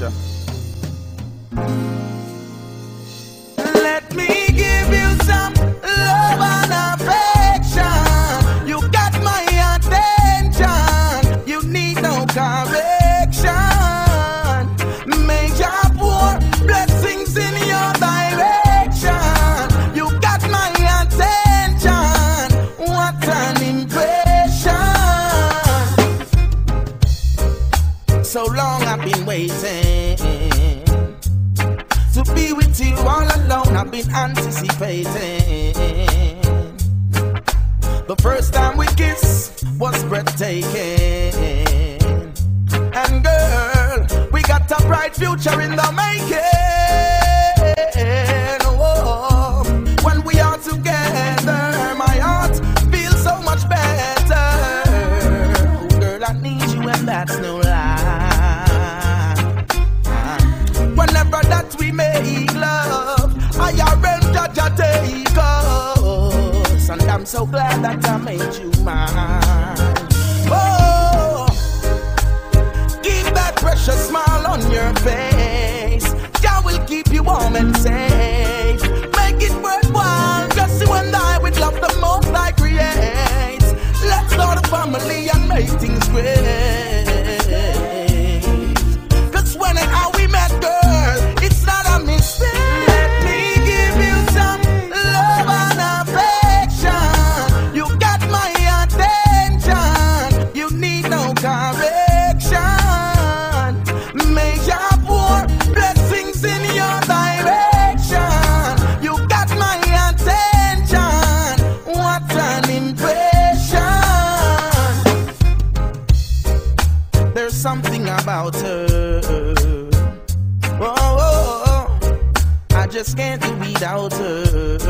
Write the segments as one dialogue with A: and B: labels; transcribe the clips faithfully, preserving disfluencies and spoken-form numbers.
A: pressure.
B: Let me give you some love and affection. You got my attention. You need no correction. Major poor blessings in your direction. You got my attention. What an impression. So long I've been waiting to be with you all alone. I've been anticipating. The first time we kissed was breathtaking. And girl, we got a bright future in the making. Oh, when we are together, my heart feels so much better. Oh, girl, I need you and that's no lie. Whenever that we make love, I arrange a take us, and I'm so glad that I made you mine. Oh, keep that precious smile on your face. God will keep you warm and safe. Make it worthwhile, just you and I with love the most I create. Let's start a family and make things great. Cause when and how we met, girl, it's not a mistake. Let me give you some love and affection. You got my attention. You need no correction. Major poor blessings in your direction. You got my attention. What an impression. There's something about her. Oh, oh, oh, I just can't do without her.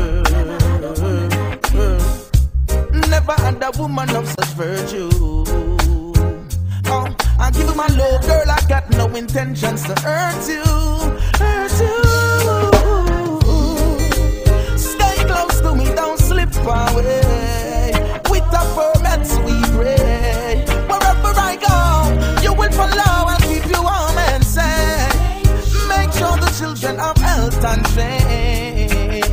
B: Never had a woman of such virtue. Oh, I give you my love, girl. I got no intentions to hurt you, hurt you. Stay close to me, don't slip away. With a firm sweet ray. Wherever I go, you will follow and keep you warm and safe. Make sure the children have health and faith.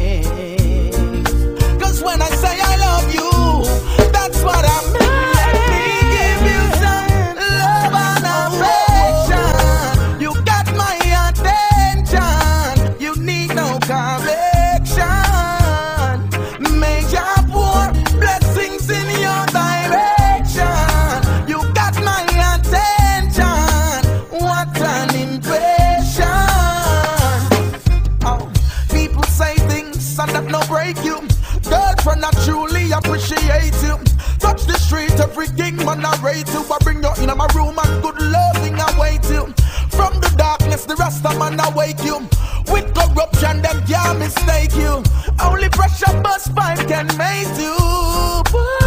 B: Cause when I say I love you, that's what I mean. Let me give you some love and affection. You got my attention. You need no correction. Major poor blessings in your direction. You got my attention. What an impression. Oh, people say things and that no break you. Girlfriend, I truly appreciate you. Touch the street, everything man I rate you. I bring you in my room and good loving I wait you. From the darkness, the rasta man I wake you. With corruption, them can't mistake you. Only pressure bus pipe can make you.